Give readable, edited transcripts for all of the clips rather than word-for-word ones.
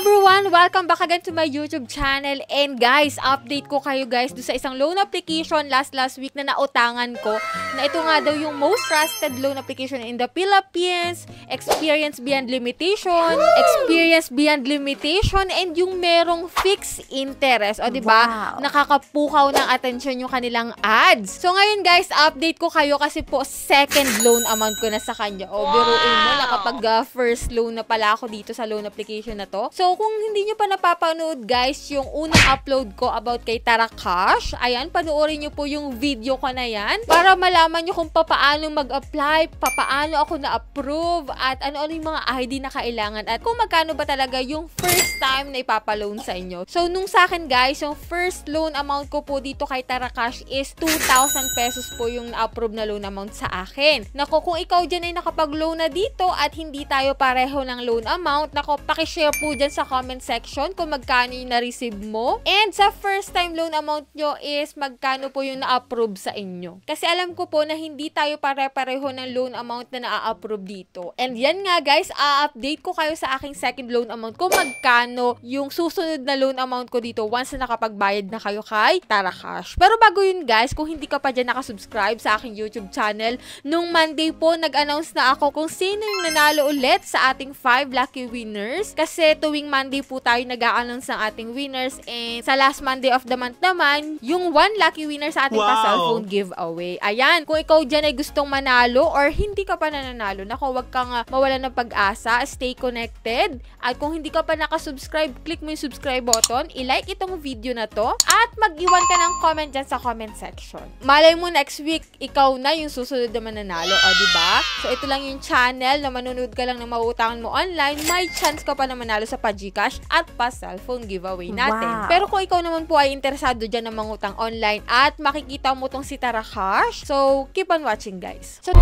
everyone! Welcome back again to my YouTube channel. And guys, update ko kayo guys do sa isang loan application last week na nautangan ko. Na ito nga daw yung most trusted loan application in the Philippines. Experience beyond limitation. Experience beyond limitation. And yung merong fixed interest. O diba? Wow. Nakakapukaw ng atensyon yung kanilang ads. So ngayon guys, update ko kayo kasi po second loan amount ko na sa kanya. O biruin mo, nakapag first loan na pala ako dito sa loan application na to. So, kung hindi nyo pa napapanood, guys, yung unang upload ko about kay Tara Cash, ayan, panoorin nyo po yung video ko na yan para malaman nyo kung paano mag-apply, paano ako na-approve, at ano-ano yung mga ID na kailangan, at kung magkano ba talaga yung first time na ipapaloan sa inyo. So, nung sa akin, guys, yung first loan amount ko po dito kay Tara Cash is 2,000 pesos po yung na-approve na loan amount sa akin. Nako, kung ikaw dyan ay nakapag-loan na dito at hindi tayo pareho ng loan amount, nako, pakishare po dyan sa comment section kung magkano yung na-receive mo. And sa first time loan amount nyo is magkano po yung na-approve sa inyo. Kasi alam ko po na hindi tayo pare-pareho ng loan amount na na-approve dito. And yan nga guys, update ko kayo sa aking second loan amount kung magkano yung susunod na loan amount ko dito once na nakapagbayad na kayo kay Tara Cash. Pero bago yun guys, kung hindi ka pa dyan nakasubscribe sa aking YouTube channel, nung Monday po nag-announce na ako kung sino yung nanalo ulit sa ating 5 lucky winners. Kasi tuwing Monday po tayo nag-a-announce ng ating winners, and sa last Monday of the month naman, yung 1 lucky winner sa ating pa-cellphone giveaway. Ayan, kung ikaw dyan ay gustong manalo or hindi ka pa nananalo, naku, wag kang mawalan ng pag-asa, stay connected. At kung hindi ka pa nakasubscribe, click mo yung subscribe button, i-like itong video na to, at mag-iwan ka ng comment dyan sa comment section. Malay mo next week, ikaw na yung susunod na mananalo, o diba? So ito lang yung channel na manonood ka lang ng mauutangan mo online, may chance ka pa na manalo sa pa-GCash at pa-cellphone giveaway natin. Wow. Pero kung ikaw naman po ay interesado dyan ng mangutang online at makikita mo tong si Tara Cash, so keep on watching guys. So,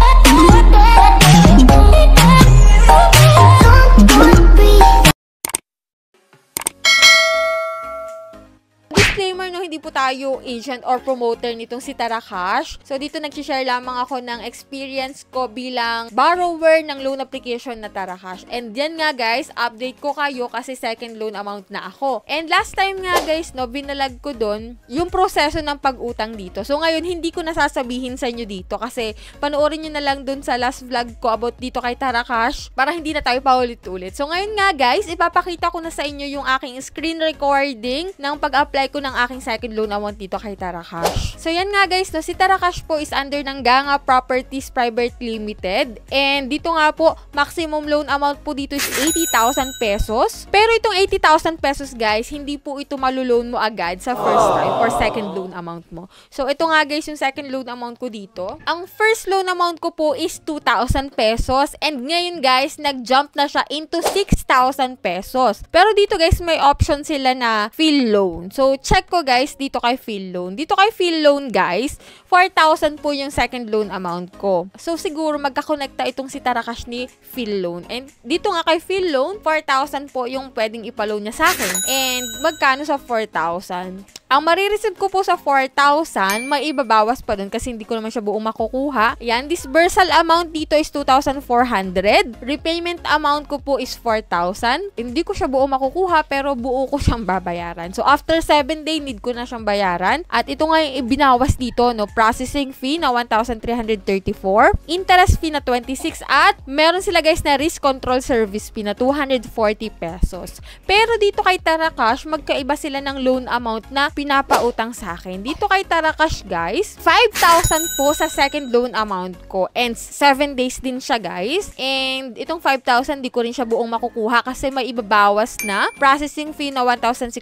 disclaimer, no, hindi po tayo agent or promoter nitong si Tara Cash. So, dito nag-share lamang ako ng experience ko bilang borrower ng loan application na Tara Cash. And yan nga guys, update ko kayo kasi second loan amount na ako. And last time nga guys, no, binalag ko dun yung proseso ng pag-utang dito. So, ngayon, hindi ko nasasabihin sa inyo dito kasi panoorin nyo na lang dun sa last vlog ko about dito kay Tara Cash para hindi na tayo paulit-ulit. So, ngayon nga guys, ipapakita ko na sa inyo yung aking screen recording ng pag-apply ko ng aking second loan amount dito kay Tara Cash. So, yan nga guys, no, si Tara Cash po is under ng Ganga Properties Private Limited. And dito nga po, maximum loan amount po dito is 80,000 pesos. Pero itong 80,000 pesos guys, hindi po ito maluloan mo agad sa first time or second loan amount mo. So, ito nga guys, yung second loan amount ko dito. Ang first loan amount ko po is 2,000 pesos. And ngayon guys, nag-jump na siya into 6,000 pesos. Pero dito guys, may option sila na fill loan. So, check ko guys dito kay fill loan. Dito kay fill loan guys, 4,000 po yung second loan amount ko. So siguro magkakonekta itong si Tara Cash ni fill loan. And dito nga kay fill loan, 4,000 po yung pwedeng ipaloan niya sa akin. And magkano sa 4,000? Ang marireceive ko po sa 4,000, may ibabawas pa dun kasi hindi ko naman siya buong makukuha. Yan, disbursal amount dito is 2,400. Repayment amount ko po is 4,000. Hindi ko siya buong makukuha pero buo ko siyang babayaran. So after 7 days, need ko na siyang bayaran. At ito nga yung ibinawas dito, no, processing fee na 1,334, interest fee na 26, at meron sila guys na risk control service fee na 240 pesos. Pero dito kay Tara Cash, magkaiba sila ng loan amount na pinapautang sa akin. Dito kay Tara Cash guys, 5,000 po sa second loan amount ko. And 7 days din siya guys. And itong 5,000, di ko rin siya buong makukuha kasi may ibabawas na processing fee na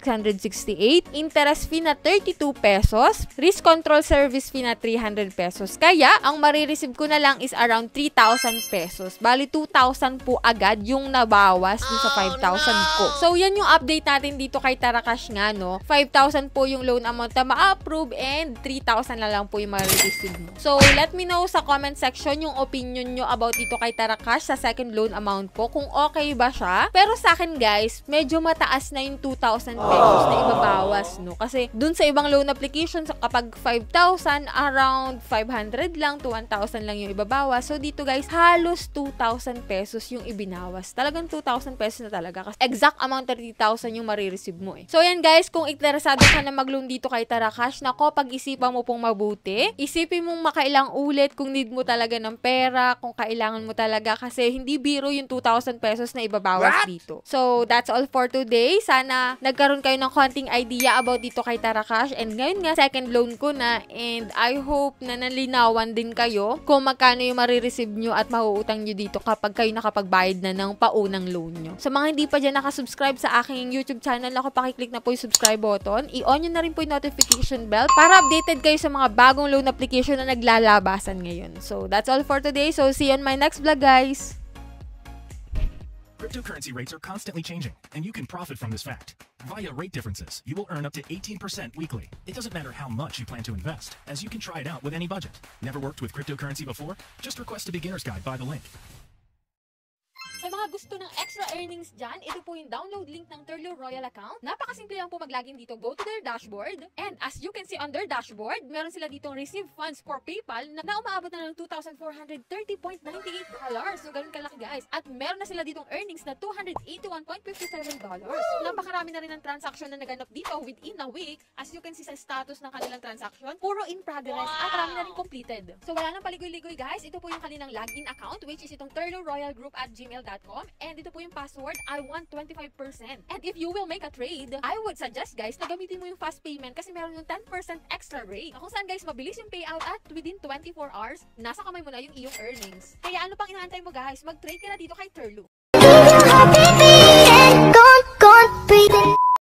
1,668, interest fee na 32 pesos, risk control service fee na 300 pesos. Kaya, ang marireceive ko na lang is around 3,000 pesos. Bali, 2,000 po agad yung nabawas dun sa 5,000 ko. So, yan yung update natin dito kay Tara Cash nga, no? 5,000 po yung loan amount na ma-approve and 3,000 na lang po yung ma-receive mo. So, let me know sa comment section yung opinion nyo about dito kay Tara Cash sa second loan amount po, kung okay ba siya. Pero sa akin guys, medyo mataas na yung 2,000 pesos na ibabawas, no? Kasi dun sa ibang loan applications, kapag 5,000, around 500 lang to 1,000 lang yung ibabawas. So, dito guys, halos 2,000 pesos yung ibinawas. Talagang 2,000 pesos na talaga. Kasi exact amount 30,000 yung marireceive mo eh. So, yan guys, kung interesado ka na mag-loan dito kay Tara Cash, nako, pag-isipan mo pong mabuti. Isipin mong makailang ulit kung need mo talaga ng pera, kung kailangan mo talaga, kasi hindi biro yung 2,000 pesos na ibabawas dito. So, that's all for today. Sana nagkaroon kayo ng konting idea about dito kay Tara Cash. And ngayon nga, second loan ko na, and I hope na nalinawan din kayo kung magkano yung marireceive nyo at mauutang nyo dito kapag kayo nakapagbayad na ng paunang loan nyo. Sa mga hindi pa dyan nakasubscribe sa aking YouTube channel, ako pakiclick na po yung subscribe button. I-on nyo na rin po yung notification bell para updated kayo sa mga bagong loan application na naglalabasan ngayon. So, that's all for today. So, see you on my next vlog, guys! Cryptocurrency rates are constantly changing, and you can profit from this fact. Via rate differences, you will earn up to 18% weekly. It doesn't matter how much you plan to invest, as you can try it out with any budget. Never worked with cryptocurrency before? Just request a beginner's guide by the link. Sa mga gusto ng extra earnings dyan, ito po yung download link ng Turlo Royal account. Napakasimple lang po mag-login dito. Go to their dashboard. And as you can see on their dashboard, meron sila ditong receive funds for PayPal na umaabot na ng $2,430.98. So, ganun kalaki guys. At meron na sila ditong earnings na $281.57. Napakarami na rin ng transaction na naganap dito within a week. As you can see sa status ng kanilang transaction, puro in progress at marami na rin completed. So, wala nang paligoy-ligoy guys. Ito po yung kanilang login account, which is itong turloroyalgroup@gmail.com. And dito po yung password, I want 25%. And if you will make a trade, I would suggest guys na gamitin mo yung fast payment kasi meron yung 10% extra rate. Kung saan guys, mabilis yung payout at within 24 hours, nasa kamay mo na yung iyong earnings. Kaya ano pang inaantay mo guys? Mag-trade ka na dito kay Turlo.